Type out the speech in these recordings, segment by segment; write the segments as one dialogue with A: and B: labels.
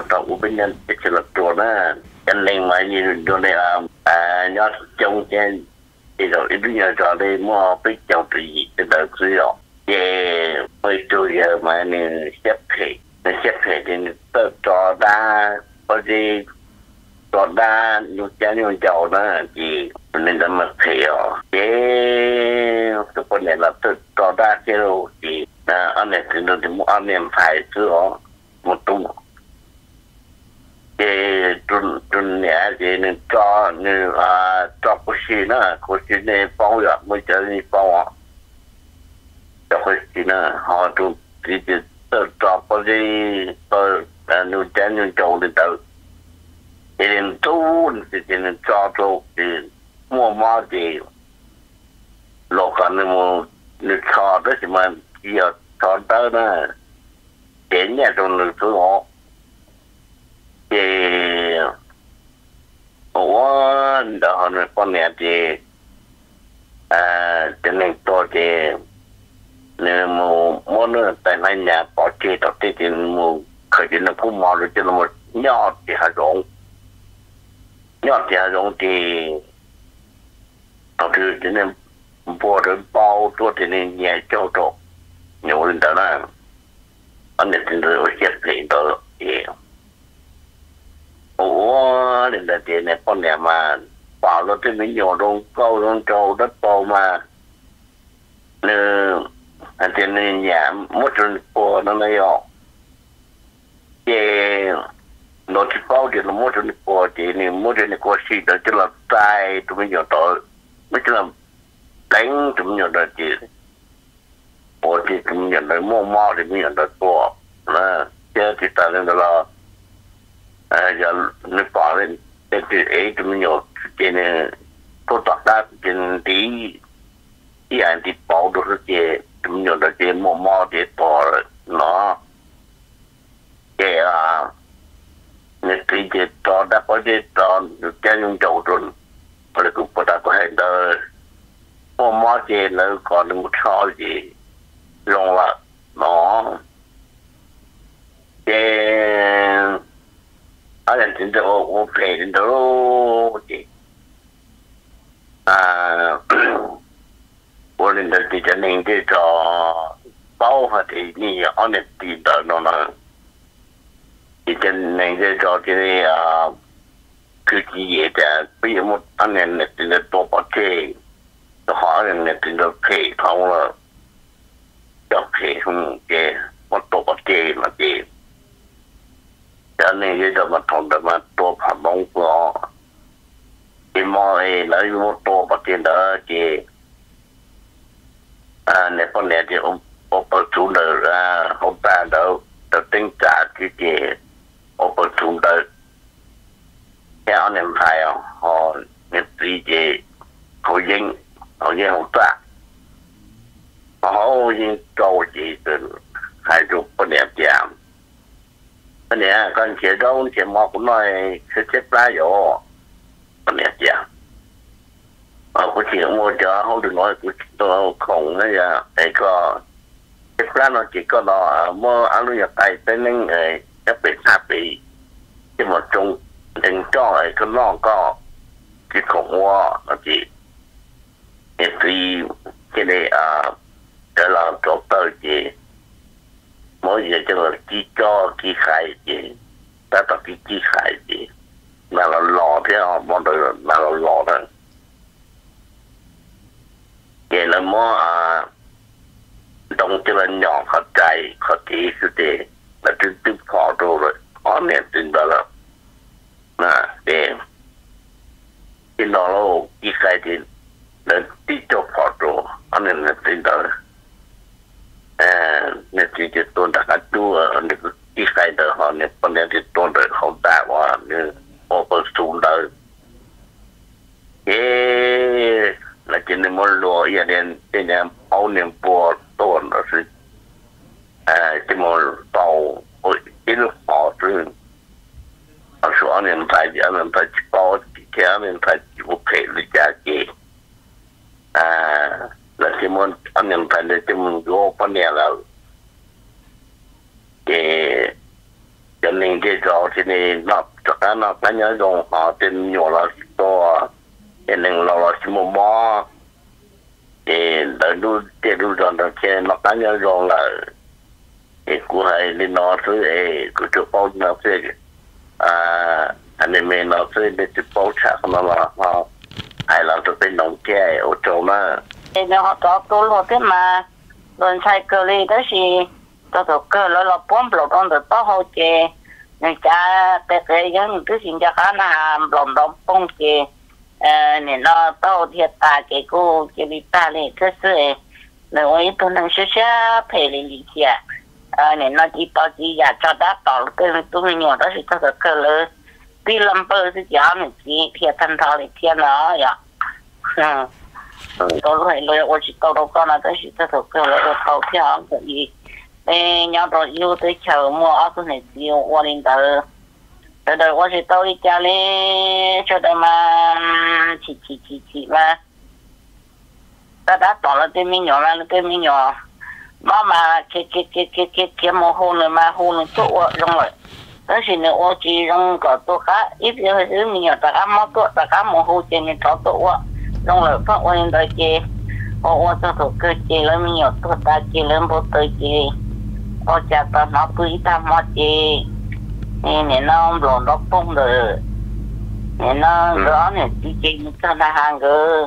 A: tàu của bên nhân cái chuyện làตัวนะกันเล่งมาอยู่โดนยอดจงเจนที่เราอีกอย่างจะได้มั่วไปจังตีจะได้ซื้อเย่ไม่ตัวเยอะมาเนี่ยเช็ดเพจเนี่ยตัวจอดาพอดีจอดาอยู่แค่อยู่เจ้านะที่มันจะมาเพจเย่ทุกคนเนี่ยเราตัวจอดาที่เราที่อันนี้คือเราที่มั่วอันนี้ถ่ายซื้อหมดตุ้มจุนเนี่ยที่นึกจอนึกจอกุชินะกุชิเนี่ยป้องอย่างไม่เจอนี่ป้องจอกุชินะเขาดูที่จะจอพอดีตัวนูเจนนูโจเลยตัวเอ็นตูนที่จะนึกจอโจที่มั่วมาที่โลกันนี่มันนึกชอได้ใช่ไหมเกี่ยวชอได้นะเห็นเนี่ยตรงนึกตัวว่าเดี๋ยวเราคนเนี่ยจะนึกตัวเนี่ยมูนแต่ในเนี่ยปอจีตัวที่มูเคยจะนึกผู้มอหรือจะมูยอดที่หารงที่เราคือจะเนี่ยปวดเบาตัวที่เนี่ยเนี่ยเจ้าตัวอยู่ในตอนนั้นอันนี้ถึงเราเจ็บเลยตัวโอ้เนี่ยแต่เนี่ยคนเนี่ยมาเปล่าเราที่มันอยู่ตรงเก้าตรงโจดัดโตมาเนี่ยอันที่เนี่ยมุดจนปวดนั่นเลยอ่ะเจ้โน้ตที่เป้าเดี๋ยวเรามุดจนปวดนี่มุดจนกว่าสิเดี๋ยวจะหลับตายตัวมันอยู่ต่อไม่จะหลับแข็งตัวมันอยู่ต่อจีปวดที่ตัวมันอยู่ต่อมั่วที่มันอยู่ต่อตัวนะเจ้าที่ตายนั่นเราgiờ nước bỏ lên để ấy tụi mình nhổ trên tôi tọt ra trên tí anh thì bỏ được cái tụi mình nhổ được cái mò để bỏ nó cái nước tí cái tọt đã có cái tọt được cái nhung dầu rồi rồi cũng có đã có hay là mò cái nó còn được một sao gì long là nó cái anh tin được ô phê tin được gì ô lên được thì cho nên cái trò bao hết thì như anh tin được nó là thì cho nên cái trò cái cứ gì vậy đó bây giờ một anh em tin được tổ chức cái họ anh em tin được phê không là cho phê không cái một tổ chức mà cái cho nên cái đó mà thằng đó mà tổ hợp bóng của thì mọi lấy một tổ bắt tiền đó thì nếu con này thì ông bật xuống đời ra ông ta đâu được tính trả cái ông bật xuống đời theo anh em phải họ nhận gì thì họ dân ông ta họ dân trâu gì từ hai chục con đẹp giảm anh nè con chị đâu chị mò cũng nói sẽ chết ra rồi anh nè dạ của chị mua cho không được nói của tôi không nữa giờ để có chết ra nó chỉ có đó mua ăn luôn nhập tay tới nên các bị sa bị chứ mà chung đừng cho ấy cái nó có cái khổng hoa nó chỉ thì cái này để làm chỗ tới chị mỗi giờ cho là chi cho chi khai gì ta tập cái chi khai gì mà là lò thế họ bọn tôi là lò đó vậy là đồng cho là nhỏ khó chạy khó tí sự đề là tin khó rồi họ nè tin đó là để cái nó là chi khai thì là tí cho khó rồi họ nè là tin đóเนี่ยที่ตัวนักดูเนี่ยที่ใครเดินเขาเนี่ยคนเนี่ยที่ตัวเดินเขาด่าว่าเนี่ยโอ้เปิดสูงเลยแล้วจะเนี่ยมันรัวอย่างเนี่ยเอาเนี่ยปวดตัวนะสิจะมันเบาโอ้ยที่ลูกหอซึ่งเอาส่วนเนี่ยไปอันนั้นไปเบาแค่เนี่ยไปโอเคหรือจะเกี่ยแล้วที่มันอันนั้นไปเลยที่มันโยกปนเนี่ยแล้วจะ nên cái trò thì nó chắc là nó cái nhớ dùng họ tên nhỏ là to thì nên là chỉ một mỏ thì đợi đu thì đu rồi nó cái nó cái nhớ dùng là thì của hay lên nó thứ của chỗ bao nó thứ anh em nó thứ để chỗ bao chắc nó là họ hay là tụi bên nông kia ở chỗ mà
B: thì nó có tôi lo cái mà lần sai cơ li đó thì tôi thuộc cơ là bốn bộ trong được bao hồ chè người cha cái những thứ gì cho khá là lòng đóng bông chè nên nó tao thiệt ta cái cô cái đi ta này thế sự nếu ấy tôi năng sẽ phải lý giải nên nó chỉ tao chỉ giả cho đã tao cái tôi nhỏ đó thì tôi thuộc cơ là đi làm bơ thì giá mình chỉ thiệt thân thao thì thiệt nó vậy tôi phải lời tôi chỉ tao đâu có là tôi chỉ tôi thuộc cơ là tao theo cái gì nhau rồi yêu tới chờ mua áo tôi này yêu qua đến tờ từ đời tôi chỉ tôi đi chơi lên cho tôi mà chỉ mà ta đã tỏ là tên mình nhỏ là tên mình nhỏ mà cái mồ hôi này mà hôi nó chỗ trong rồi đó thì nếu tôi chỉ trong có tôi cá ít giờ thứ mình nhỏ ta cá móc tôi ta cá mồ hôi trên mình có tôi trong rồi phát qua đến đời kia tôi thuộc cơ chế lên mình nhỏ tôi ta chế lên bộ tới chế cha ta nó quý ta mà chị nên nó rồi nó bông rồi nên nó rõ này chị cho ta hàng cơ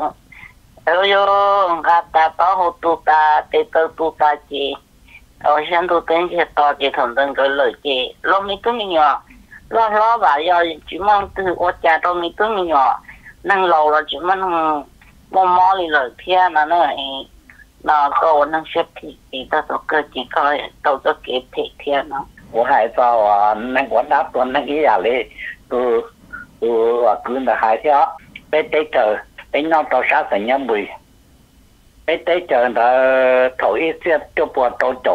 B: yo gạt ta tao hốt tu ta để tao tu ta chị ở xem tu tên chị tao chị thằng tên cái lời chị lúc mình cứ nhỏ lo bà giờ chỉ mong từ ô cha tao mình cứ nhỏ năng lâu là chỉ mong mò đi lời thiên là nó nó có năng xếp thì ta có cơ chỉ coi tao có kịp thì thiên nó
C: của hai sao năng quán đáp tuần năng cái gì đấy từ cứ là hai theo bé tế chờ bé nó tao sát thành nhau mùi bé tế chờ là thổi ít xếp cho bộ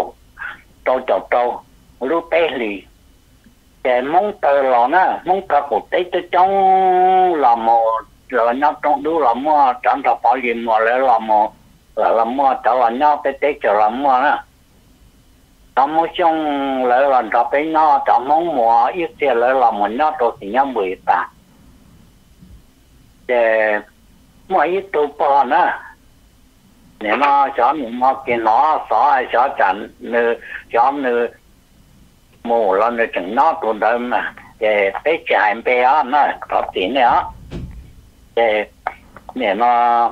C: trâu lúc bé lì để mong tờ lò nó mong tờ của tế cho trong làm một rồi nó trong đủ làm mua chẳng thọ bảo gì mà lại làm một là làm mua cháu là nhau tế chờ làm mua đó nó muốn xong lại là cho bé nó cháu mong mua ít tiền lại làm một nhau tôi thì nhau 18 để mua ít tụ bò nữa nếu nó cho mình mua cái nó xóa hay xóa chẳng nữa cho nữa mua là nữa chẳng nó tụ đời mà để bé chạy bé á nó có tiền nữa để nếu nó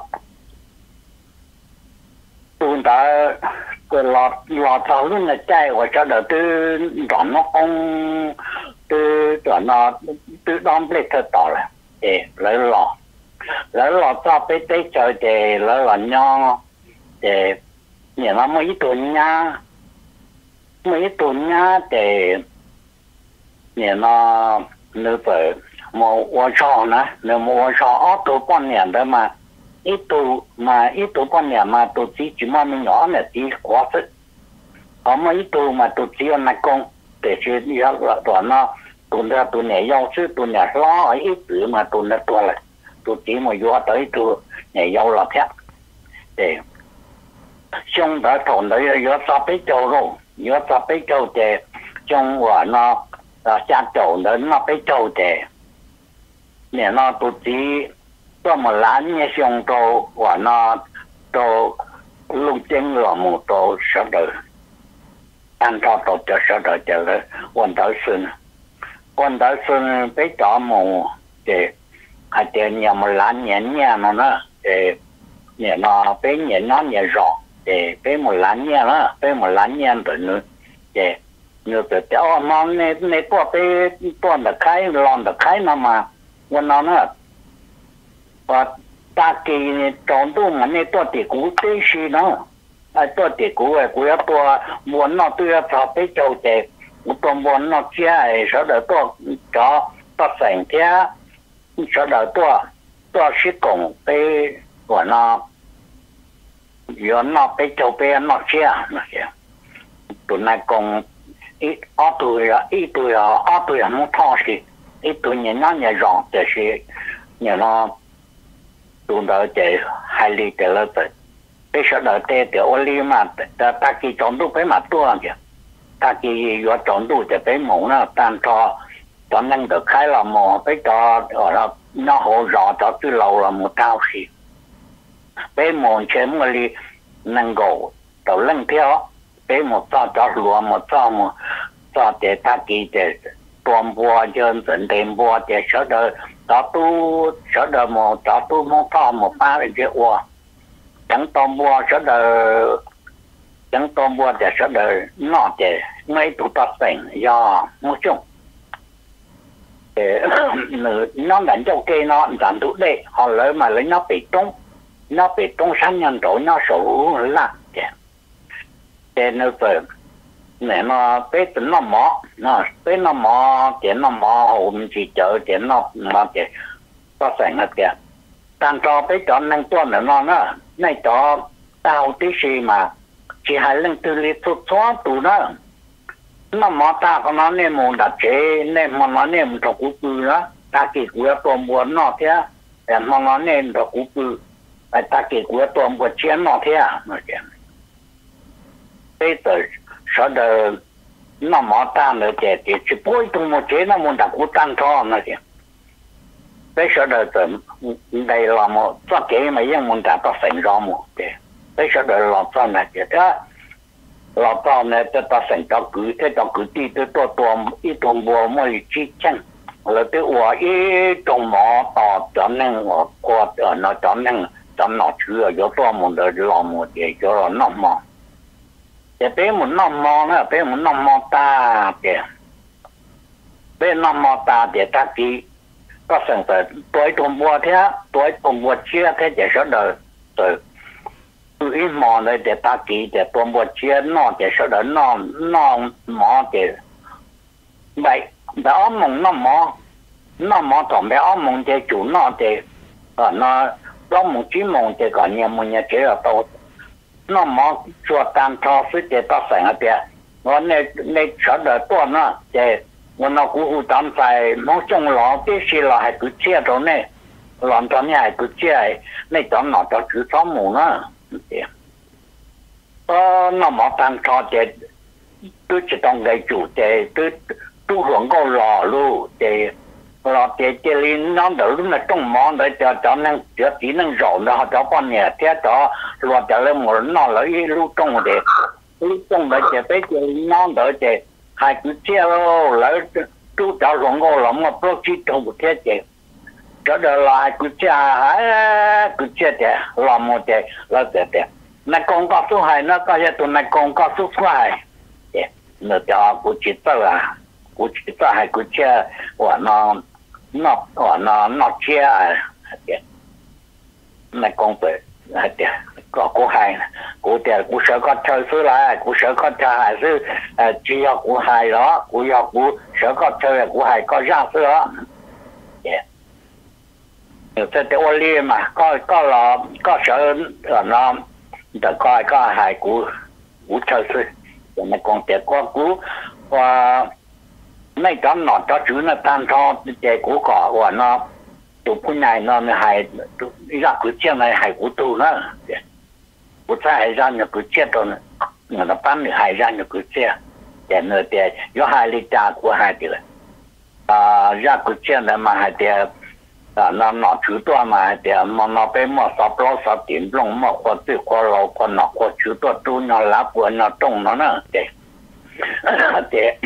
C: tụ đời cái lọt thầu luôn là chạy và cho đỡ từ đón nó không từ nó từ đón lấy thật tỏ là để lấy lọt cho bé tế trời để lấy lọt nhau để nếu nó mấy tuần nha để nếu nó nữ vợ một ô trò nữa nếu một ô trò ở tổ quan niệm đó mà ít tổ quan niệm mà tổ chỉ mà mình nhỏ là chỉ quá sức có mấy tổ mà tổ chỉ là công để chơi đi học là tổ nó tổ này giao sư tổ này lo ở ít tử mà tổ này tổ là tổ chỉ mà vô tới tổ này giao là phép để xong đã thổn đấy vô sa bế châu rồi vô sa bế châu để trong của nó cha châu đến nó bế châu để nè nó tổ chỉ có một lán như xong tổ của nó tổ lung chân là một tổ sợ đời ăn cho tổ cho sợ đời chờ quan tới xuân bế cho một để hai tiền nhà một lán nhện nhà nó để nè nó bế nhện nó nhẹ rõ để bế một lán nhà nó bế một lán nhà rồi nữa để nhiều từ cháu nó này qua bế toàn được cái lon được cái mà quan nó và ta kỳ tròn tu mà này tôi thì cũ tế sĩ nó tôi thì cũ tôi muốn nó tôi cho bế châu để tôi muốn nó chia sau đó tôi cho tôi thành thế sau đó tôi sẽ cùng bế của nó giờ nó bế châu bế nó chia tụi này cùng ít tuổi không thọ gì ít tuổi nhìn nó nhẹ rộng để sẽ nhờ nó tụi đó để hai ly để là bây giờ đợi để ô ly mà ta kỳ chọn lúc ấy mà tua kìa ta chỉ có trốn đủ để bé mù nó tan cho nên được khai là mù bé cho ở đó nó hỗ rõ cho từ lâu là một cao gì bé mù chém mà đi năng gỗ tàu lưng theo bé một cho lúa một cho để ta chỉ để toàn bộ dân dân tiền bộ để sợ đời đó tu sợ đời một đó tu một thọ một ba để chịu chẳng toàn bộ sợ đời chẳng toàn bộ để sợ đời nó để ngay tụ tập thành do một chung để nó đánh cho kê nó giảm tụ đây họ lấy mà lấy nó bị tung sang nhân tổ nó số là để nó phải nè nó bé tính nó bé nó mỏ tiền nó mỏ hồn chỉ chờ tiền nó mà tiền có sản hết kìa tan cho bé cho năng tuần nó này cho tao tí gì mà chỉ hai lần từ lý thuật xóa tụ nó mỏ ta có nó nên muốn đặt chế nên mà nó nên cho cú bự đó ta kỳ của tôi muốn nó thế để mà nó nên cho cú bự ta kỳ của tôi muốn chiến nó thế mà kìa bây giờ sau đó nó mỏ ta nữa thì chỉ bôi tung một chế nó muốn đặt cú tan cho nó kìa bây giờ đó đây là một cho cái mà yên muốn đặt ta thành ra một kìa bây giờ đó là cho này kìa đó là cho này ta thành cho cứ thế cho cứ đi tới tôi ít tuần bùa mới chi chân là tới ủa ít tuần mỏ tỏ cho nên qua nó cho nên cho nó chưa có tôi muốn được làm một cái cho nó mỏ để bé muốn nằm mò nữa bé muốn nằm mò ta kìa bé nằm mò ta để ta kỹ có sản phẩm tuổi tuần bùa thế tuổi tuần bùa chia thế để số đời rồi ít mò này để ta kỹ để tuần bùa chia nó để số đời nó mò để vậy bé mong nó mò tổng bé mong để chủ nó để nó mong chỉ mong để cả nhà mình nhà chế ở đâu nó mò chùa tan cho phía để ta sản ở nó này sợ đời tuần nó để nó cũng tạm phải mong trong lọ tí xí là hay cứ chia rồi này làm cho nhà cứ chia này cho nó cho chữ xóa mù nó nó mò tan cho để tôi chỉต้องgây chủ để tôi hưởng câu lò luôn để lò để nó đỡ lúc này trong món để cho nên chỉ nên rộn nó cho con nhà thế cho lò cho lên một nó lấy lúc trong để bé nó đỡ để hai cứ chia lấy tôi cho hưởng câu lắm mà tôi chỉ trong một thế để cho đỡ lại cứ chia để làm một để là để này con có số hai nó có tụi này con có số hai nó cho cô chỉ ta hay cô chia và nó chia này con phải có cô hai cô tiền cô sợ con chơi xứ lại cô sợ con chơi hay xứ chỉ có cô hai đó cô sợ con chơi cô hai có ra xứ đó nhiều thế thì ôn mà có sợ nó để coi có hai cô chơi xứ này con tiền con cô và mấy cái nó cho chữ nó tan cho để của cỏ và nó tụ cái này nó hay ra cứ chia này hay của tụ nó của ta hay ra nó cứ chia rồi nó bán được hay ra nó cứ chia để nó để có hai lít trà của hai thì ra cứ chia này mà hai thì nó chữ to mà thì mà nó被mà sắp lâu sắp tiền long mà qua từ qua lâu qua nó qua chữ to tu nó lá của nó trồng nó nữa để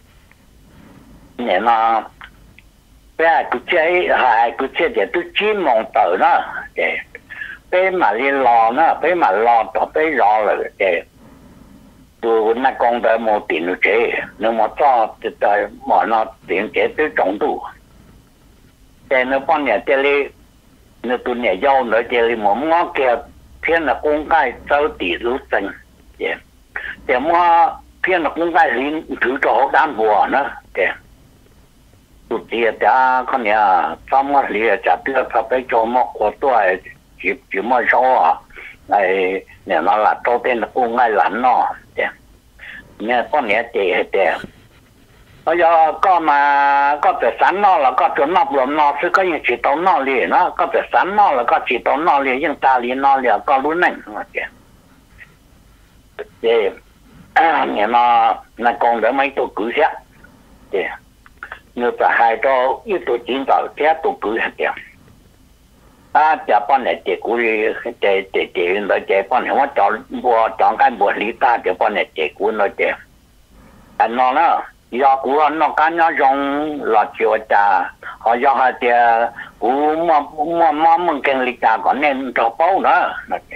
C: nè nó bé cứ chơi hai cứ chơi để tôi chỉ mong tới nó để bé mà đi lo nó bé mà lo đó bé lo rồi để tôi nó con tới một tiền nó chơi nếu mà cho thì tới mà nó tiền chơi tới trọng đủ để nó con nhà chơi đi nó tôi nhà giàu nữa chơi đi mà ngó kia thiên là con cái tới tỷ lúc sinh để mà thiên là con cái liền thứ cho đan bùa nữa để tụi chị đã con nhà trong cái lìa chả biết phải bây giờ mà có tuổi chỉ mà số này nè nó là đầu tiên là con ngay lạnh nó nè con nhà chị hết bây giờ có mà có thể sẵn nó là có chỗ nó lộn nó sẽ có những chỉ tao nó liền nó có thể sẵn nó là có chỉ tao nó liền nhưng ta liền nó liền có luôn này mà chị nhà nó còn đỡ mấy tôi cứ xét thì người ta hai cho ít tôi chính tạo xét tôi cứ hết kìa chả bọn này chỉ cú chỉ nói chỉ bọn này chọn cái bộ lý ta chỉ bọn này chỉ cú nói chỉ nó do cú nó cái nó dùng là chiều trà họ do hai thì cú mà mình cần lý ta còn nên cho bao nữa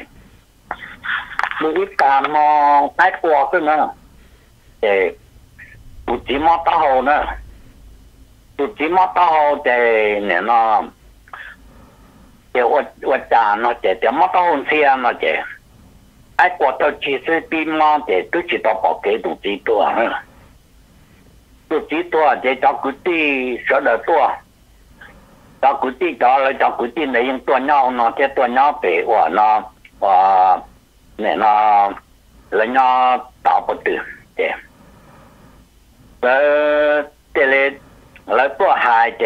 C: lý ta mà tái qua cái nữa thì tụi chỉ mà tao hồ nữa tụi chỉ mà tao hồ thì nè nó thì我家那些的么到红线那些，哎，过到其实比嘛的都知道保给都知道啊，都知道这照顾的说得多，照顾的到了照顾的那用多鸟那这多鸟被我那人家打不得的，这里来做孩的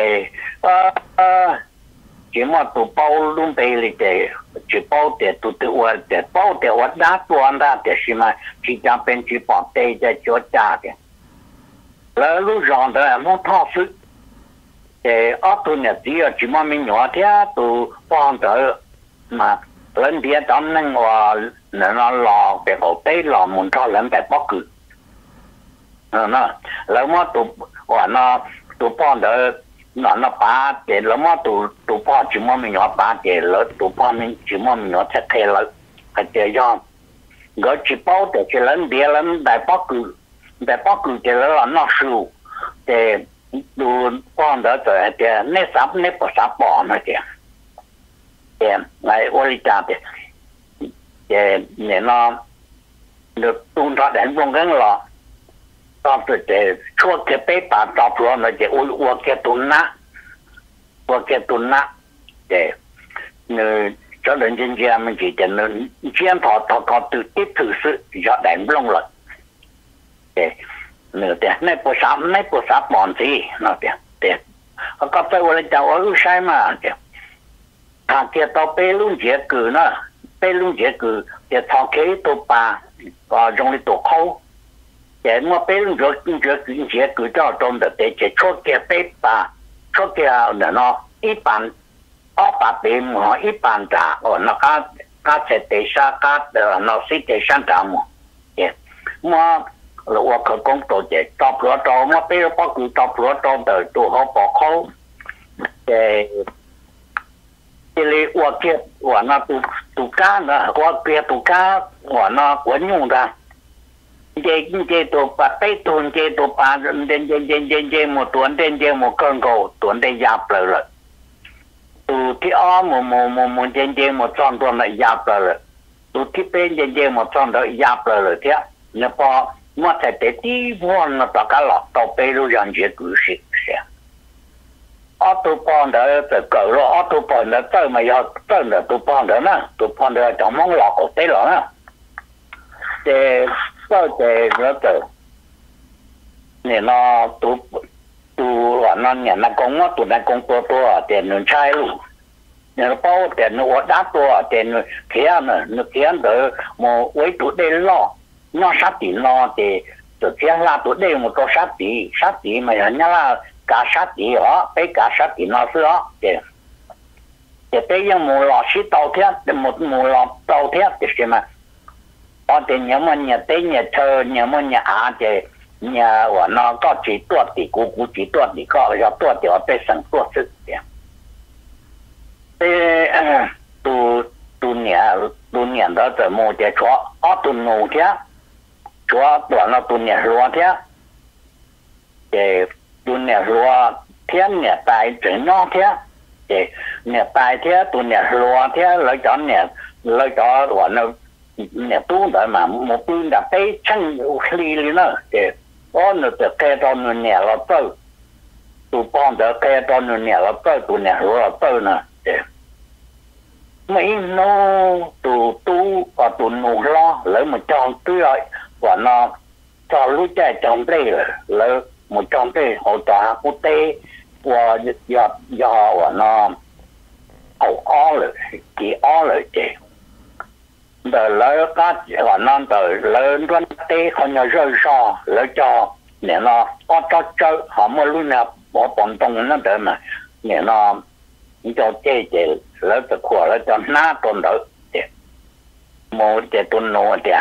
C: chỉ mà tụ bao luôn đây là để chỉ bao để tụ tự hoạt để bao để hoạt đá tuan ra để xem mà chỉ cho bên chỉ bảo đây để cho cha đấy là lúc rong đó mà thao sức để ở tụ nhà chỉ mà mình nhỏ thế tụ bao đó mà lên địa trong nên là nó lò để họ tới lò muốn cho lên để bắt cứ nó là mà tụ và nó tụ bao đó nó ba để lỡ mà tụ ba chỉ mà mình nhỏ ba để lỡ tụ ba mình chỉ mà mình nhỏ thật thế lỡ phải để cho gỡ chỉ bao để chỉ lớn địa lớn đại bắc cử để lỡ nó sưu để tụ ba đó rồi để nếp sáp bỏ mà để lại ôi cha để nó được tuôn ra đến vùng cái lọ tao tự để chua cái bếp bà tao rồi nó để ôi cái tuần nát để người cho đến trên kia mình chỉ cần chuyên thọ tự tiếp thử sự do đánh lông rồi để nửa tiền này bộ sáp bọn gì nó để có phải là cháu ở sai mà thằng kia tao bê luôn dễ cử để thằng kế tao bà và trong cái tổ khâu để mà bê luôn dễ cử cho trong đó để chỉ cho kia bê bà cho kia nó ít bàn ở bà bê mà ít bàn trả ở nó cá sẽ để xa cá nó sẽ để sang trả mà là我可工作者做不到嘛，比如包括做不到的都好不好？这里我那都干的，我别都干，我那我用的，这都把被囤这都把人这么囤这么更高囤的压不了，都ที่อ้อ么这么装多了压不了，都ที่เป็น这么装的压不了的，那把。mà thay thế tí vốn nó tất cả lọt tàu bê lưu rằng dễ cử sĩ ở tụ bọn đó từ cỡ rồi ở tụ bọn đó tới mà do tới là tụ bọn đó nè tụ bọn đó trong mong lọt của tế lọ nè để sau để nó từ nên nó tụ nó nhà nó công nó tụ nó công tua tiền nó trai luôn nên nó bao tiền nó đá tua tiền kia nó kia đó mà với tụ đây lo nó sát tí nó thì từ phía là tụi đây một câu sát tí mà nhá là cả sát tí đó cái cả sát tí nó xưa thì bây giờ một lọ xí tàu thế một lọ tàu thế thì xem mà ở thì nếu mà nhà tây nhà thơ nếu mà nhà thì nhà của nó có chỉ tuột thì cú chỉ tuột thì có là tuột thì ở bên sân tuột sự thế tu nhà đó từ một cái chỗ ở tu nô thế chúa toàn là tu nhà rùa thế để tu nhà rùa thế nhà tài chuyển nó thế để nhà tài thế tu nhà rùa thế lấy cho bọn nó nhà tu đó mà một bên đã thấy chân ly nữa để có nó được cái đó nó nhà là tư tu bọn được cái đó nó nhà là tư tu nhà rùa là tư nè để mấy nó tu và tu nụ lo lấy một tròn tươi rồi và nó cho lúc chạy trong đây là một trong đây hỗ trợ quốc tế và do và nó hậu ó rồi chỉ ó rồi chị đời lỡ có còn non đời lỡ đoán tê không nhớ rơi so lỡ cho nè nó có cho chơi họ mua luôn là bỏ bọn tông nó đỡ mà nè nó cho chơi chơi lỡ từ khổ lỡ cho ná tuần đỡ một cái tuần nô tiền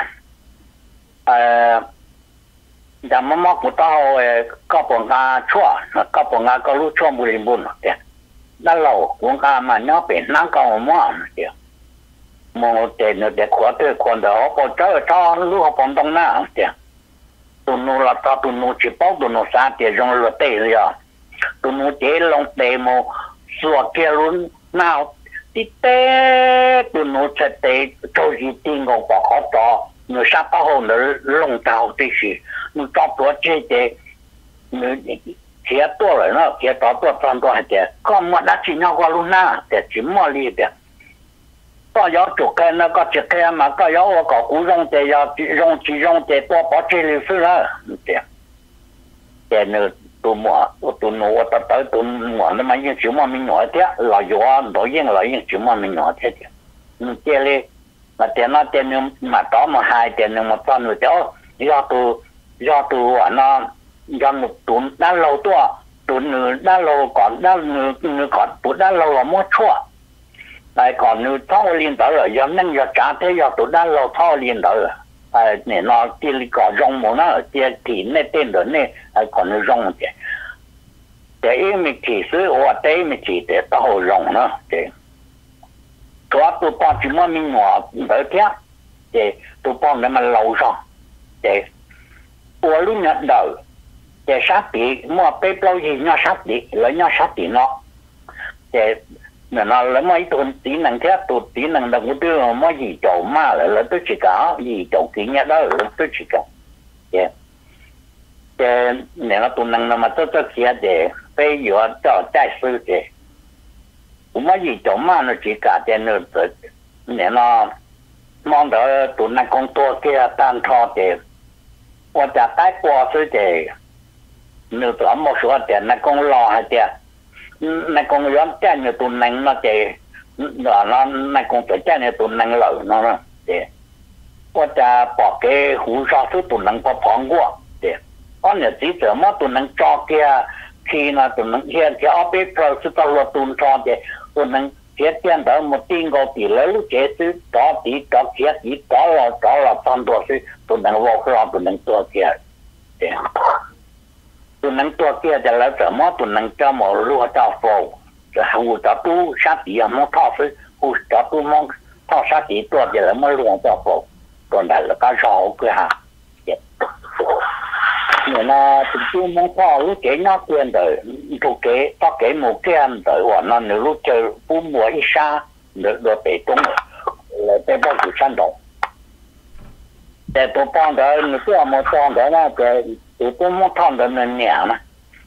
C: giờ mà móc một tao có bọn ga chua có bọn ga có lúc chua mùi bùn tiền đã lâu bọn ga mà nó bị nắng cao mà tiền một tiền nó để khóa tới còn đó có chơi cho lúc họ bọn đông na tiền tuần nô là tao tuần nô chỉ bao tuần nô sa tiền trong lượt tê rồi tuần nô chế long tê một số kia luôn nào tí tê tuần nô sẽ tê cho gì tiền còn bỏ khó cho người sát bao hồ nó lồng tàu tí gì người cho tôi chơi tê người kia to rồi nó kia to toàn to hết tê còn mà đã chỉ nhau qua luôn na tê chỉ mua đi tê có gió chụp cái nó có chụp cái mà có gió có cú rong tê gió chỉ rong tê to bỏ chơi liền phứ đó tê tê nữa tụi nó tới tụi nó mà những chuyện mà mình nói thế là gió đối với là những chuyện mà mình nói thế tê lên mà tiền nó tiền mà đó mà hai tiền mà toàn người đó do tụi nó do một tuần đã lâu tua tuần đã lâu còn tuần đã lâu là mua chua lại còn như thao liên tới rồi do nên do trả thế do tụi đã lâu thao liên tới rồi này nó tiền có rong một nó tiền thì nên tiền rồi nên còn nó rong chứ để mình chỉ sử hoặc để mình chỉ để tao rong nữa để có tụi con chỉ mà mình ngỏ tới thế để tụi con để mà lâu rồi để của lúc nhận đầu để sát tí mua bếp lâu gì nhau sát tí lấy nhau sát tí nó để nó lấy mấy tuần tí năng thế tụi tí năng đồng của tôi mà gì chỗ mà là tôi chỉ có gì chỗ kỹ nhá đó là tôi chỉ có để nếu nó tụi năng mà tôi kia để bây giờ cho trái sư để cũng mấy gì chỗ mà nó chỉ cả tiền nữa nếu nó mong đợi tụi năng công to kia tan thọ để hoặc là tái qua sư để nếu tụi một số tiền năng công lo hay tiền năng công nhóm trái nhiều tụi năng nó để nó năng công phải trái nhiều tụi năng lợi nó để hoặc là bỏ cái hũ ra thứ tụi năng bỏ phóng qua để con nhà chỉ sợ mà tụi năng cho kia khi nó tụi năng hiện cái ở bên pro sự tao lo tụi cho để tụi năng chết tiền đó một tiền có tỷ lệ lúc chết chứ đó tí đó kia tí đó là toàn đồ chứ tụi năng vô cái tụi năng tua kia để tụi năng tua kia thì là sợ mà tụi năng cho một lúa cho phô rồi hù cho tu sát tí mà thọ chứ hù cho tu mong thọ sát tí tua thì là mới lúa cho phô còn lại là cái rau cái hả người nó tự nhiên mong thọ lúc kế nó quyền đời tụ kế to kế một cái anh đời của nó nếu lúc chơi bún mùa ít xa được bể tung là bên bao nhiêu sản động để tụ bọn đó người kia một bọn đó là tụ tụ một thằng đó là nhẹ mà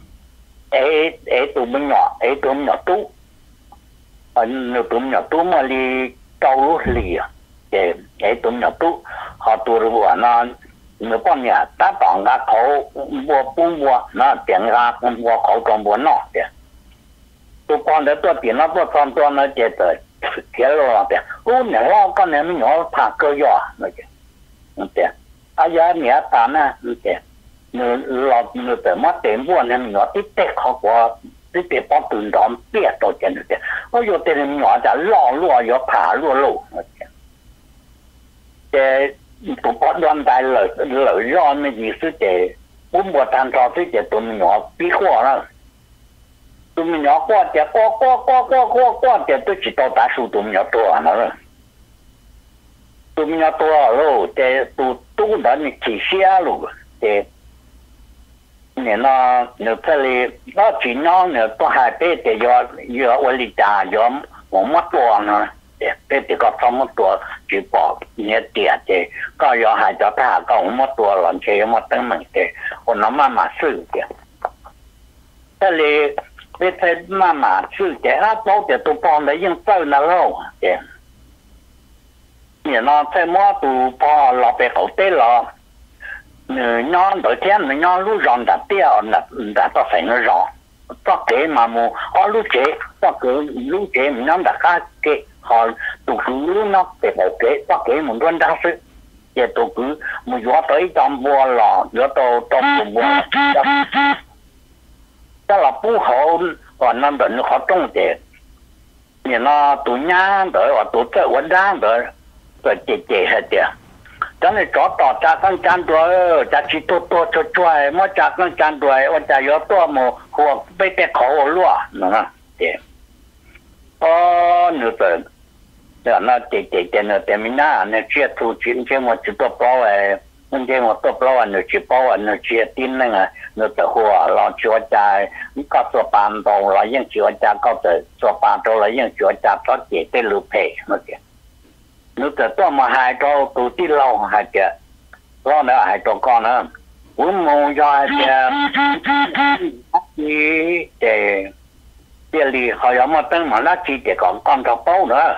C: tụ bên nhỏ tụ nhỏ tú nếu tụ nhỏ tú mà đi trâu lúc lì để tụ nhỏ tú họ tụ rồi của nó người con nhà ta toàn ra khẩu mua nó tiền ra mua khẩu còn muốn nọ tiền tụi con để tôi tiền nó tôi con tôi nó chết rồi kia rồi tiền nhà lo con này mình nhỏ thả cơ giò nói tiền giờ nhà ta nè tiền người từ mất tiền buồn nên nhỏ tích tết họ qua tích tết bao tiền đòn biết đâu tiền được tiền ôi giờ tiền nhỏ đã lo lúa giờ thả lúa tụi con đoan đại lợi do mấy gì sự để muốn mua tan cho sự để tụi mình nhỏ bí khoa đó tụi mình nhỏ qua để qua để tôi chỉ tao đã số tụi mình nhỏ to nó rồi tụi mình nhỏ to rồi để tụi đó mình chỉ xe luôn để nó phải nó chỉ nó có hai bé để do ở lì trà do một mắt to nó để có trong mộtตัวchỉ bỏ nhẹ tiệt để có do hai cho ta có mộtตัวหล่อนเชยmộtตั้งมันđểคนน้ำมาซื้อเดี๋ยวแต่เลยไปมาซื้อแต่ถ้าโต๊ะเดี๋ยวตัวปอนได้ยังเจ้านั่นแล้วเดี๋ยวเนี่ยนอนใช้หม้อตัวพอเราไปเขาเต้เรานอนโดยเที่ยงนอนรู้ร้อนดัดเตี้ยดัดต่อใส่เนื้อร้อนก็เก๋มามูอ๋อรู้เก๋ก็เก๋รู้เก๋นอนดัดข้าเก๋họ tụ cứ nó để bảo kế có kế một đơn đa sự để tụ cứ một gió tới trong bùa lò gió tô trong bùa đó là phú hộ còn năm định khó trông để nhìn nó tụ nhá đợi và tụ chơi quấn đá đợi rồi chè hết tiền cho nên chó tỏ cha con chăn đuôi cha chỉ to cho chơi mà cha con chăn đuôi và cha yếu to mà hoặc bị cái khổ luôn nữa tiền nữa rồi đó nó chè nữa tiền mình na nó chia thu chuyện mà chỉ to bao nhưng chuyện mà to bao nó chỉ bao nó chia tin này nó tự hoa lo chúa cha có số bàn đồ là những chúa cha có tự số bàn đồ là những chúa cha có chè tới lụp hè mà kìa nếu tự tôi mà hai trâu tụ tí lâu hai kìa đó nữa hai trâu con nữa muốn mua cho kìa để lì họ giống mà tên mà nó chỉ để còn con trâu bấu nữa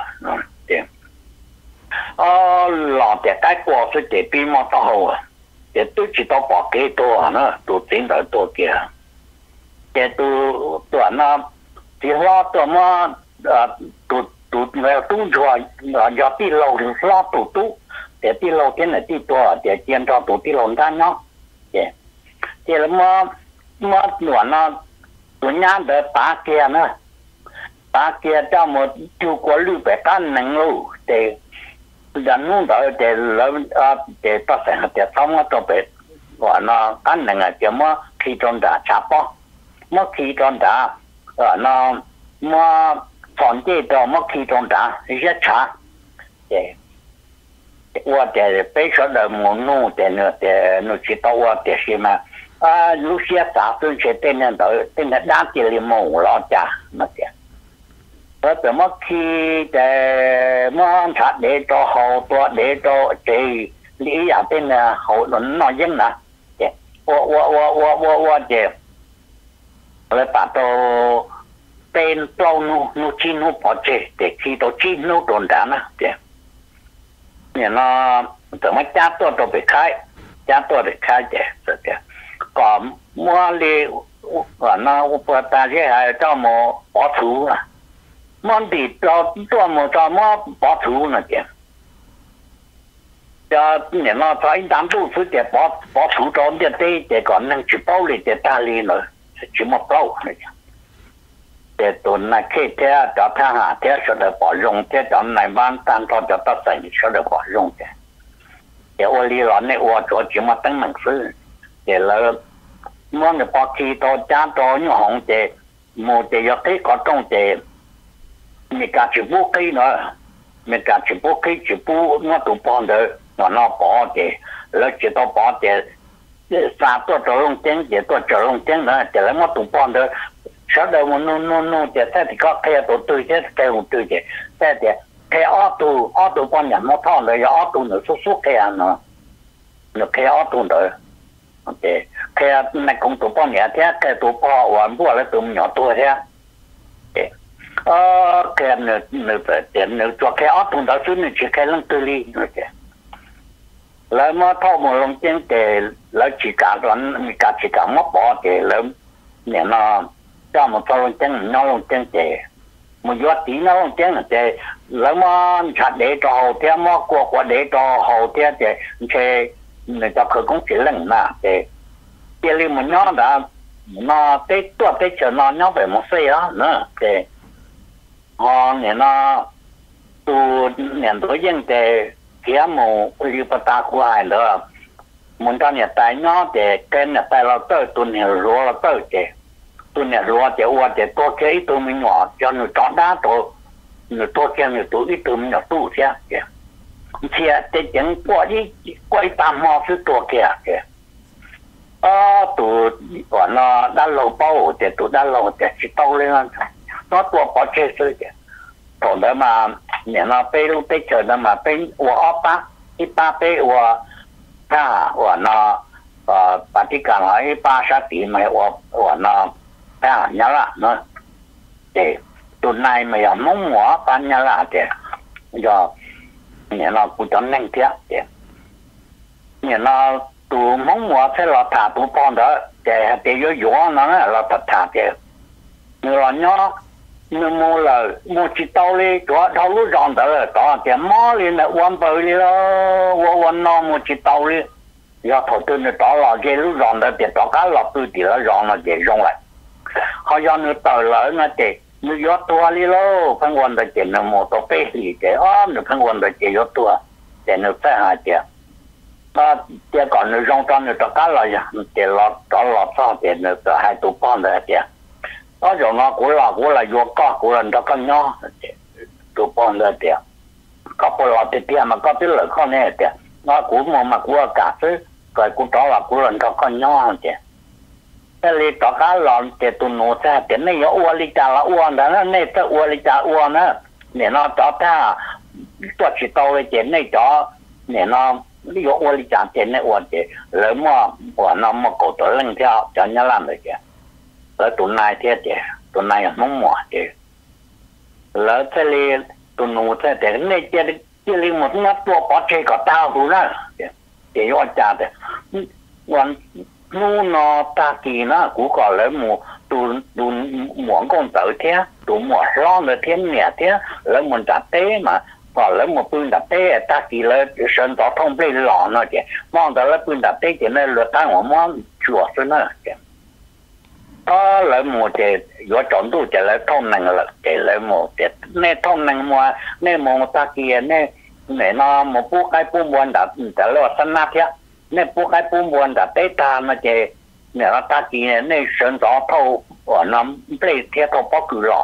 C: lò để cái quả sẽ để bị mà tao hồ để tôi chỉ tao bỏ cái đồ nữa tụ tính tới đồ kìa để tụ nó chỉ lo tụ mà tụ về tung chùa giờ tí lâu thì lo tụ để tí lâu cái này tí to để tiền cho tụ tí lâu ra nó để là mà nó tụ nhá để ba kia nữa ba kia cho một chú có lưu về căn năng luôn để dẫn luôn tới để lớn để ta sẽ để xong nó cho về và nó căn năng là chỉ mà khi trong đã chắp bó mà khi trong đã nó mà phòng chế đó mà khi trong đã rất chả đểว่าแต่ไปชดเลยมโนแต่เนแต่โนชิตว่าแต่ใช่ไหมลูเซียสาตุนเชเตนนั่นต่อเต้นด้านที่ลิมงรอจ้ามาเสียแล้วแต่มาคีแต่มาชัดเดโตเขาตัวเดโตเจลีอยากเป็นเขาหนุนน้อยยิ่งนะเจ้ว่าเจ้แล้วตัดตัวเป็นเปล่านูชินูพอเจแต่คีตัวชินูโดนด่านะเจ้เนี่ยนะแต่มาจ้าตัวไปขายจ้าตัวไปขายเจ้เจ้ก่อนมัวเลยว่าน่าอุปตาเจ้าเจ้าหมอปอถูนะมันดีตัวหมอเจ้าหมอปอถูนะเจ้จะเนี่ยนะถ้าอินดันตู้ซื้อเจ้ปอถูตอนเจ้าเจ้ก่อนนั่งชิบเป้าเลยเจ้าตาลีเลยชิบมาเป้านะเจ้แต่ตัวนั้นแค่เจ้าจะทหารเจ้าจะได้ปล่อยลงเจ้าจะในบ้านตั้งตอนจะตัดสินจะได้ปล่อยลงเจ้าแต่วันนี้เราเนี่ยว่าจะจิมาตั้งหนังสือแต่แล้วเมื่อเนี่ยพอขี่ตัวจ้าตัวนี่ของเจ้าโมเจ้าที่ก็ต้องเจ้ามีการจิบุกี้เนาะมีการจิบุกี้จิบุเมื่อตัวปอนเดอร์เนาะปอเจ้าแล้วจิตตัวปอเจ้าสามตัวจะลงเจ้าเจ้าตัวจะลงเจ้าเนาะแต่แล้วเมื่อตัวปอนเดอร์sau đó mà nóจะแต่ที่ก็แค่ตัวตื้อแค่แค่หัวตื้อเจ้แต่เดี๋ยวแค่อ้อตัวปอนอย่างมาท่อนเลยอ้อตัวหนูสุกแค่เนาะหนูแค่อ้อตัวเลยโอเคแค่ในกองตัวปอนเนี่ยแค่ตัวปอหวานบัวแล้วตัวหน่อตัวแค่แค่หนูเดี๋ยวหนูตัวแค่อ้อตัวเราซื้อหนูจะแค่ลังตื้อลีโอเคแล้วมาท่อมาลงเจ้าเจ้แล้วจีการตอนมีการจีการมาปอเจ้แล้วเนี่ยเนาะcho một con chân nó lông chân chè một giọt tí nó lông chân là chè lỡ mà chặt để cho hậu theo mà qua để cho hậu theo chè người ta khởi cũng chỉ lần mà chè chè li một nó đã nó tết tua tết chờ nó phải một xe đó nữa chè họ nhà nó tu nhà tôi dân chè kia một liu bata của ai nữa muốn cho nhà tài nó chè kênh nhà tài lo tới tu nhà rùa lo tới chè tôi nè rồi thì qua thì tôi cái tôi mình nhỏ cho người chọn đá tôi kia người tôi ít tôi mình nhỏ tu thế kìa thì cái chuyện qua tam mò thứ tôi kìa tôi còn nó đã lâu bao thì tôi đã lâu thì chỉ tao lên nó tôi có chơi chơi kìa còn đó mà nhà nó bây lúc bây giờ đó mà bây qua ba ít ba bây qua nó bà đi cả nói ba sát tỷ mà qua nó nhớ là nó để tụi này mà giờ mong mỏi ban nhớ là để giờ nhà nó cũng cho nên thế nhà nó tụi mong mỏi sẽ là thả tụi con đó để vô nó là thật thả để như là nó mua là mua chỉ tàu đi chỗ thâu lúc rong tới là có tiền mỏ đi là quan bự đi đó quan nó mua chỉ tàu đi giờ thầu tư nó đó là cái lúc rong tới tiền đó cá lọt tư thì nó rong là để rong lại họ do nó tờ lỡ nó để nó gió tua đi lo phân quan là tiền nó mua tàu bê gì để nó phân quan là tiền gió tua để nó phải hai tiền tiền còn nó rong trong nó cá là gì tiền lọt đó lọt sao tiền nó hai tụ con đấy tiền đó rồi nó cũng là vô có là nó có nhỏ tụ con đấy tiền có bao lọt tiền mà có cái lợi con này tiền nó cũng mà cũng cả thứ cái cũng đó là cũng là nó có nhỏ tiền cái này đó cá lọt tiền tụ nô ra tiền này uo li cha là uo đó nó này cái uo li cha uo nữa để nó cho taตัวchỉ tàu cái tiền này cho để nó ví dụ uo li cha tiền này uo tiền lấy mà nó mà cổ tuổi lên theo cho nhớ làm được kìa lỡ tụi này thế chứ tụi này không mua chứ lỡ thế li tụi nó thế thì này chỉ li một ngắt tua bỏ chơi cả tao tụi nó để cho cha đấy còn nu nó ta kỳ nó cũng có lấy một tụi muốn con tử thế tụi muốn lo được thiên nhẹ thế lấy một trả tế mà còn lấy một phương đặt tế ta kỳ lấy sơn tỏ thông bị lọ nó chứ mong tới lấy phương đặt tế thì nên lừa ta một món chùa cho nó chứ có lấy một cái do chọn tu chỉ lấy thông năng là chỉ lấy một cái nên thông năng mà nên một ta kia nên nó một phút cái phun buồn đặt trả lời sanh nát thế nên phút cái phun buồn đặt tế ta nó chỉ nên nó ta kia nên sơn gió thâu ở nó bị thiết thâu bao cử lọ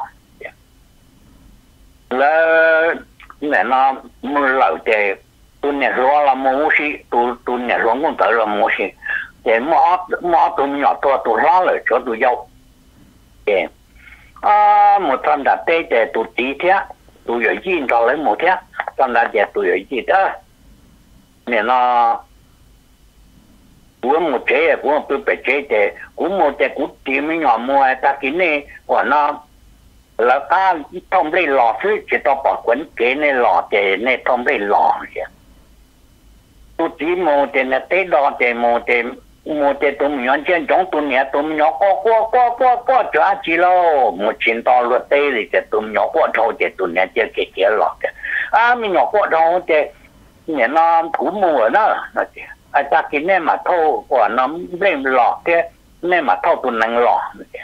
C: là nên nó mưa lẩu thì tôi nhận rõ là mua gì tôi nhận rõ cũng tới là mua gì để mỏ tụi nhỏ tôi lo lại cho tụi dâu để một thằng đã tê để tụi tí thế tụi ở gì cho lấy một thế thằng đã để tụi ở gì đó nên nó cũng một chế cũng một bề chế để cũng một chế cũng tìm nhỏ mua ta kín này của nó là ta thông lấy lọ chứ chỉ tao bỏ quấn kế này lọ để này thông lấy lọ chứ tụi tí một để là tê đo để một để tụi mình trên trong tụi nhà tụi mình có cho chỉ lo một chuyện to luật tê thì để tụi mình có thâu để tụi nhà chơi cái lọ mình có thâu để nhà nó cũng mua đó ta cái này mà thâu của nó lên lọ thế này mà thâu tụi năng lọ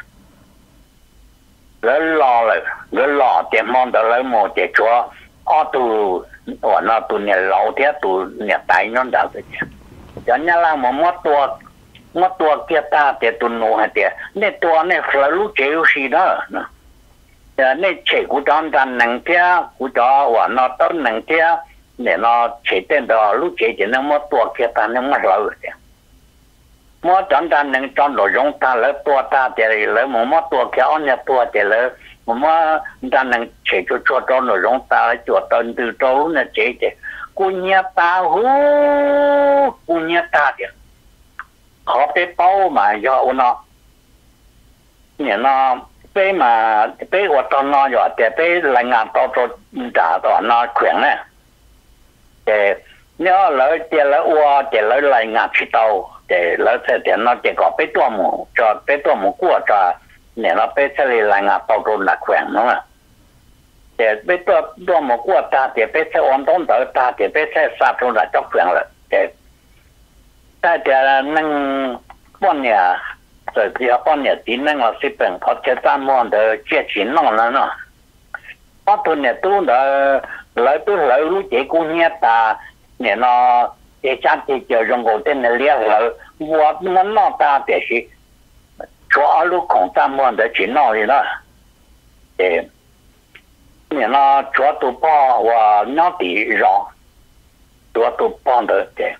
C: lấy lọ để mong được lấy một để cho tụi của nó tụi nhà lẩu thế tụi nhà tay nó đã được cho nên là một tua kia ta để tụi nó hay để nên tua này phải lúc chơi gì đó nên chơi của trong đàn năng thế của cho của nó tốt năng thế để nó chơi tên đó lúc chơi thì nó một tua kia ta nó mất lẩu rồi mỗi trong đàn năng trong đồ dùng ta lấy tua ta để lấy một tua kia anh nhà tua để lấy một đàn năng chơi cho trong đồ dùng ta cho tên từ trâu nó chơi thì cô nhà ta cô nhà ta thì họ bé bao mà do nó nhà nó bé mà bé ở trong nó rồi để bé lại ngàn to cho trả đó nó khỏe nè để nếu lấy tiền lấy uo để lấy lại ngàn chỉ tàu để lấy tiền nó chỉ có bé tua mù cho bé tua mù của cho nhà nó bé sẽ lại ngàn tàu cho là khỏe đúng không để bé tua mù của ta để bé sẽ ổn định tới ta để bé sẽ sát trong là cho khỏe rồi để ta để năng bọn nhà rồi thì bọn nhà tí năng là sẽ bằng họ sẽ tam môn để chia chín nó nó bọn tôi nhà tôi đã lấy lúc chế cũng nhét ta nhà nó để chắc thì chờ dùng cổ tên là liệt lợi và nó ta để gì cho lúc không tam môn để chín nó gì đó để nhà nó cho tụ bao và nó tí rõ cho tụ bao được để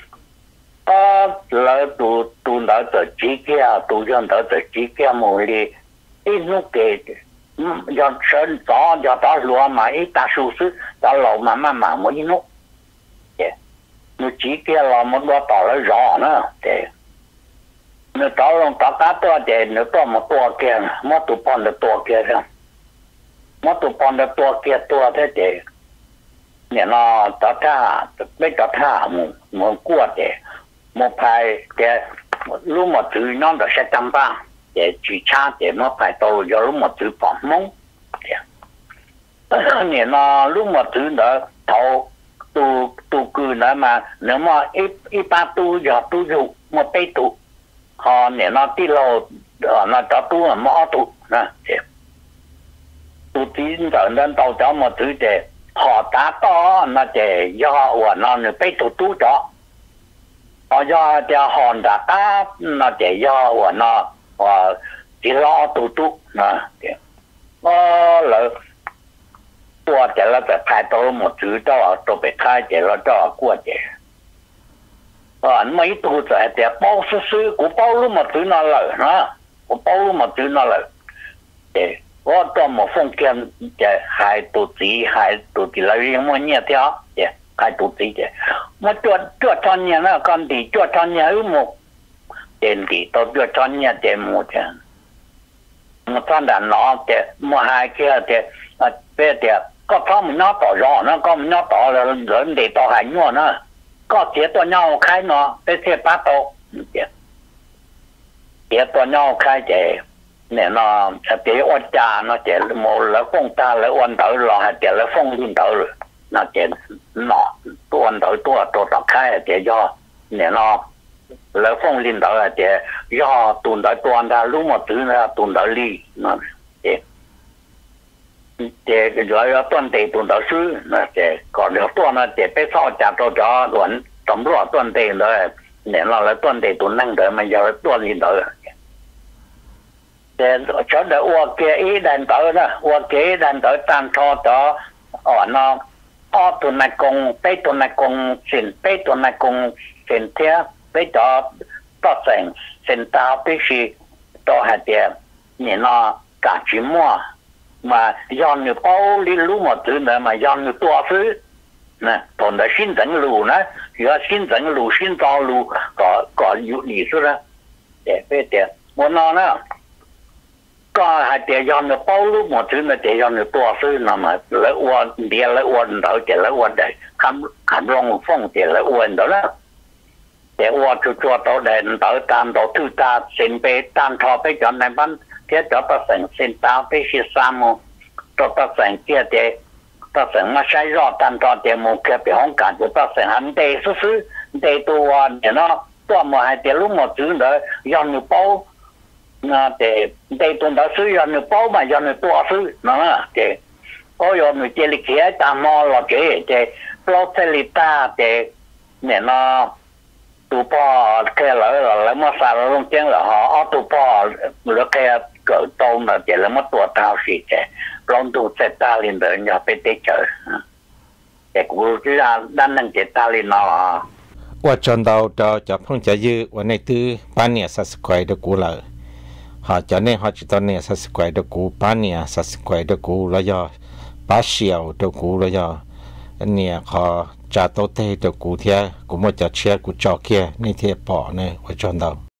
C: lấy tụ nó từ chỉ kia tụ dân đó từ chỉ kia một đi ít lúc kể do sơn gió do đó lúa mà ít ta su sức đó lẩu mà mỗi lúc nó chỉ kia là một đôi tỏ lấy rõ nữa để nó tỏ lòng tỏ cá to để nó to một to kia một tụ pon được to kia thôi một tụ pon được to kia to thế để nhà nó tỏ tha mấy tỏ tha một cua để một phải để lúc một thứ nó được sẽ trăm ba để chỉ cha để nó phải tàu do lúc một thứ bỏ mông nè nó lúc mà thứ đó thầu tu cư nữa mà nếu mà ít ba tu giờ tu dụng một tay tu họ nè nó tí lô nó cho tu là mỏ tu nè tu tín trở nên tàu cho một thứ để họ tá to nó để do của nó tay tu cho họ do cho hòn đã tá nó để do của nó chỉ lo tu nè làตัวแต่ละแต่ขายตัวหมดถือต่อตัวไปขายแต่ละต่อกลัวแต่ไม่ตัวแต่เป้าซื้อกูเป้ารู้หมดถือนั่นเลยนะกูเป้ารู้หมดถือนั่นเลยแต่ว่าตัวหมดฟงเกียนจะขายตัวจีขายตัวจีเรายังไม่เนี่ยเท่าแต่ขายตัวจีแต่มาตัวตอนเนี่ยนะกันดีตัวตอนเนี่ยหมดเต็มดีตัวตอนเนี่ยเต็มหมดจ้ะมาตอนนั้นเนาะแต่มาหายแค่แต่แต่ก็เพราะมันน่าต่อรอนะก็มันน่าต่อแล้วเดินเด็ดต่อหายงัวนะก็เสียตัวเน่าคล้ายเนาะไปเสียป้าโตเสียตัวเน่าคล้ายเจเนี่ยเนาะเสียอ้วนจาเนาะเจโมแล้วฟงตาแล้วอ้วนเต๋อรอให้เจแล้วฟงลิ้นเต๋อเลยเนาะเจเนาะตัวอ้วนเต๋อตัวต่อคล้ายเจย่อเนี่ยเนาะแล้วฟงลิ้นเต๋อเจย่อตุนเต๋อตัวนั้นรู้หมดตื้อนะตุนเต๋อลี่เนาะเจแต่ก็ย้อนต้นเตยตุนต่อซื้อนะแต่ก่อนเดี๋ยวตัวนะแต่ไปซ่อจับตัวจ่อหลวนตำรวจต้นเตยเลยเนี่ยเราแล้วต้นเตยตุนนั่งเดินมาย้อนตัวลินเตยแต่ชดเดี๋ยวว่าเกย์ดันเตยนะว่าเกย์ดันเตยตามทอต่อเนาะตุนนักกงไปตุนนักกงสินไปตุนนักกงสินเทียไปต่อต่อแสงสินตาไปชีต่อหาเดียเนี่ยเนาะกาจิมัวmà do người bao đi lú một thứ nữa mà do người tua thứ nè còn là xin dẫn lù nè giờ xin dẫn lù xin to lù có dụ gì số đó để về để muốn nó nè có hai để do người bao lú một thứ là để do người tua thứ nè mà lấy uốn để lấy uốn đó để lấy uốn để khám rong phong để lấy uốn đó để uốn cho tao đèn tao tam tao thứ ta xin về tam thọ về cho này ban thế cho ta thành sinh tao với sự sam mô cho ta thành kia để ta thành mà sai rõ tan trò để một cái bị hỏng cả cho ta thành hành đề sư đề tu để nóตัวmà hai để lúc một thứ nữa do người bao để đề tu đó sư do người bao mà do người tua sư nó để có do người chơi lịch kia ta mò là cái để lo chơi lịch ta để nó tu bao cái là mà sao nó không tiếng là họ tu bao rồi cái cỡ tôm mà chỉ là mất tuổi tao xịt trẻ lon tu sẽ ta lên đời nhà bên tây trời để cũng chỉ là đang năng chế ta lên nó
D: ว่าจนเราจะเพิ่งจะยื้อวันในตื้อป้านเนี่ยสัสควายเดกูเลยhọ cho nên họ chỉ taoเนี่ยสัสควายเดกูป้านเนี่ยสัสควายเดกูแล้วย่อป้าเฉียวเดกูแล้วย่อเนี่ยเขาจะโตเตเดกูเทียกูไม่จะเชียร์กูจอกเคียนี่เทียปอเนี่ยว่าจนเรา